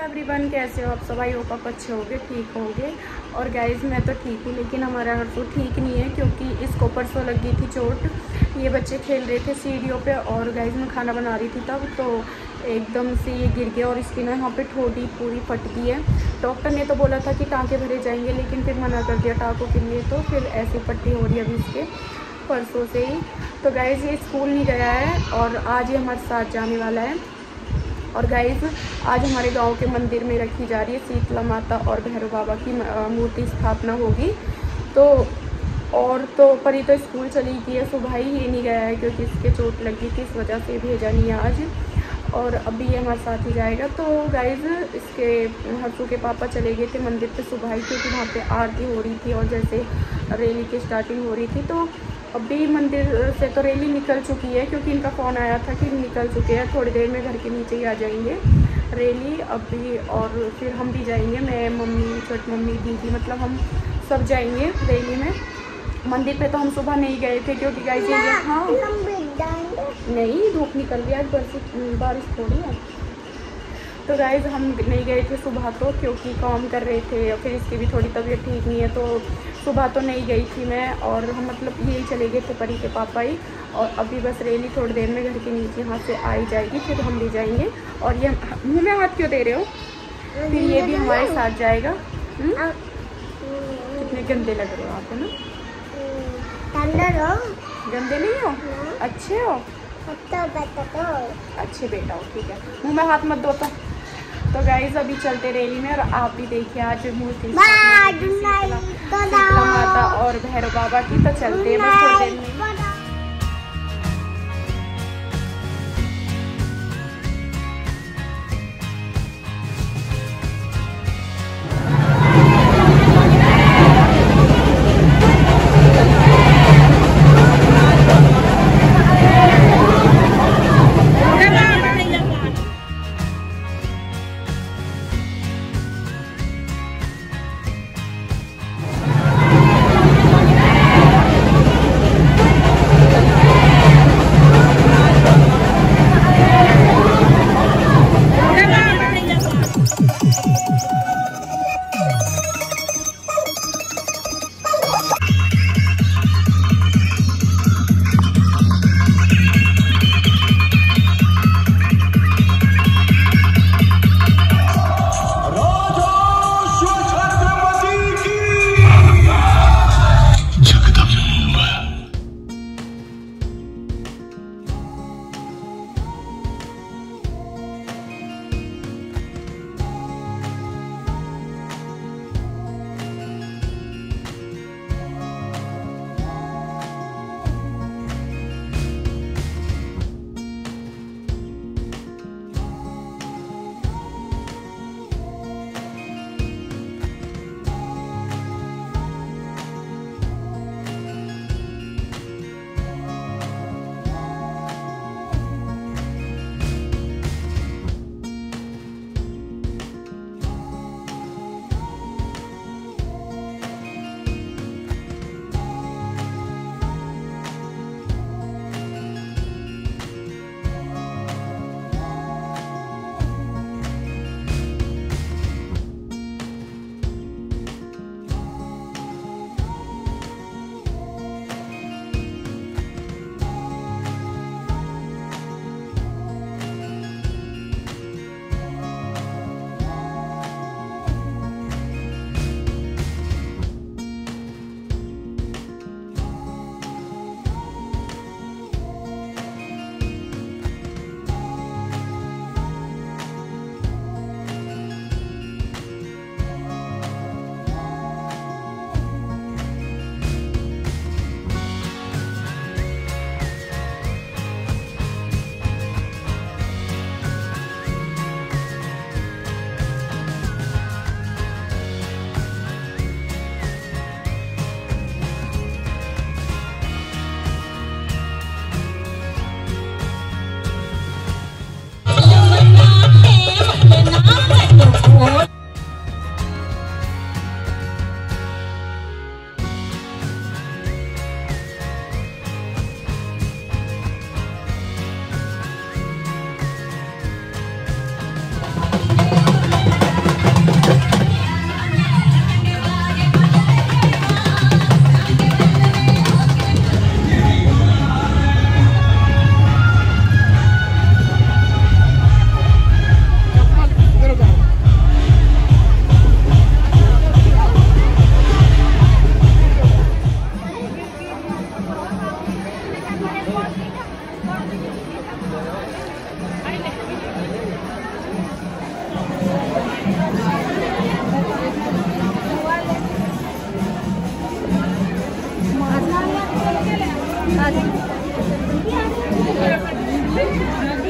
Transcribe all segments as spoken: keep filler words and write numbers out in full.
Everyone, कैसे हो आप सब? आई होप आप अच्छे होंगे, ठीक होंगे। और गाइज मैं तो ठीक हूँ, लेकिन हमारा हर्षू ठीक नहीं है क्योंकि इसको परसों लगी थी चोट। ये बच्चे खेल रहे थे सीढ़ियों पे और गाइज मैं खाना बना रही थी तब तो एकदम से ये गिर गया और इसकी ना यहाँ पे ठोड़ी पूरी फट गई है। डॉक्टर ने तो बोला था कि टाँके भरे जाएंगे, लेकिन फिर मना कर दिया टाँकों के लिए, तो फिर ऐसी पट्टी हो रही है अभी इसके परसों से ही। तो गाइज ये स्कूल नहीं गया है और आज ये हमारे साथ जाने वाला है। और गाइज आज हमारे गांव के मंदिर में रखी जा रही है शीतला माता और भैरव बाबा की मूर्ति स्थापना होगी। तो और तो परी तो स्कूल चली गई है, सुबह ही ये नहीं गया है क्योंकि इसके चोट लगी थी, इस वजह से भेजा नहीं है आज। और अभी ये हमारे साथ ही जाएगा। तो गाइज इसके हर्षू के पापा चले गए थे मंदिर पे सुबह ही, क्योंकि वहाँ पे आरती हो रही थी और जैसे रैली की स्टार्टिंग हो रही थी। तो अभी मंदिर से तो रैली निकल चुकी है क्योंकि इनका फ़ोन आया था कि निकल चुके हैं, थोड़ी देर में घर के नीचे ही आ जाएंगे रैली अभी। और फिर हम भी जाएंगे, मैं, मम्मी, छोटी मम्मी, दीदी, मतलब हम सब जाएंगे रैली में। मंदिर पे तो हम सुबह नहीं गए थे क्योंकि गाइस ये हाँ नहीं धूप निकल गया, आज बारिश थोड़ी है। तो गाइस हम नहीं गए थे सुबह तो क्योंकि काम कर रहे थे और फिर इसकी भी थोड़ी तबीयत ठीक नहीं है, तो सुबह तो नहीं गई थी मैं। और हम मतलब यही चले गए थे परी के पापा ही। और अभी बस रैली थोड़ी देर में घर के नीचे यहाँ से आई जाएगी, फिर हम भी जाएंगे। और ये मुँह में हाथ क्यों दे रहे हो? फिर ये भी हमारे साथ जाएगा। हुँ? कितने गंदे लग रहे हो आप, है ना? गंदे नहीं हो, अच्छे हो, अच्छे बेटा हो, ठीक है। मुँह में हाथ मत दो। तो तो गाइज अभी चलते रैली में और आप भी देखिए आज मूर्ति शीतला माता और भैरव बाबा की। तो चलते हैं बस थोड़ी देर में।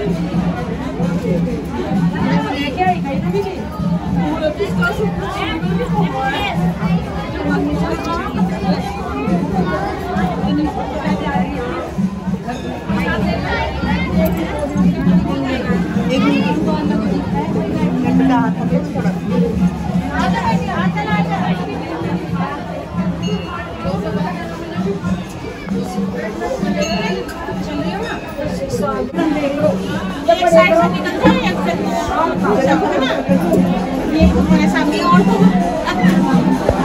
ये सामने और